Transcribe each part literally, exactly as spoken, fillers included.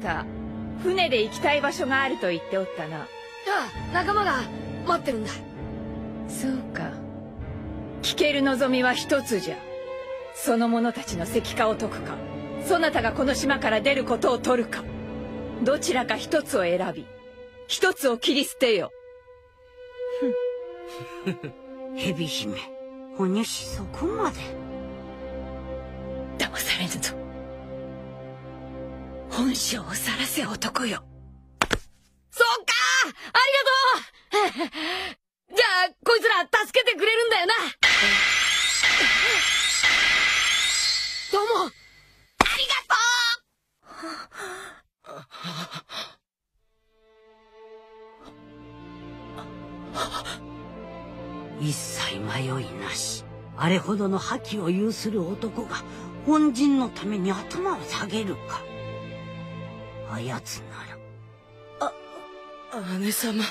た船で行きたい場所があると言っておったな。 ああ、仲間が待ってるんだ。 そうか。聞ける望みは一つじゃ。その者たちの石化を解くか、そなたがこの島から出ることを取るか、どちらか一つを選び一つを切り捨てよ。 蛇姫、お主そこまで。 騙されぬぞ。本性をさらせ男よ。 そうか、ありがとう。じゃあこいつら助けてくれるんだよな。どうもありがとう。 一切迷いなし、あれほどの覇気を有する男が本陣のために頭を下げるか。あやつなら。 あ、姉様。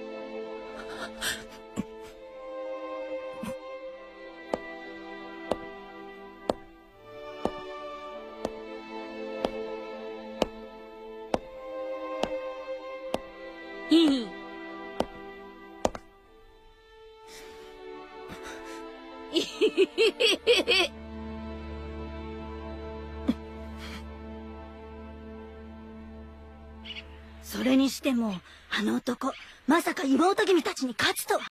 いい。 それにしてもあの男まさか妹君たちに勝つとは。